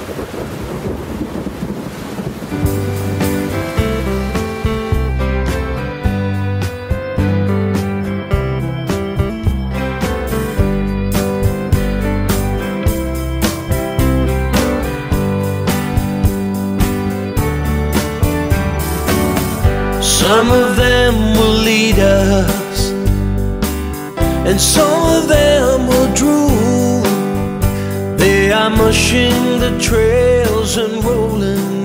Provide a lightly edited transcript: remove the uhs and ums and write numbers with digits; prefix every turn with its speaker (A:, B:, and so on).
A: Some of them will lead us, and some of them will drool. They are mushing the trails and rolling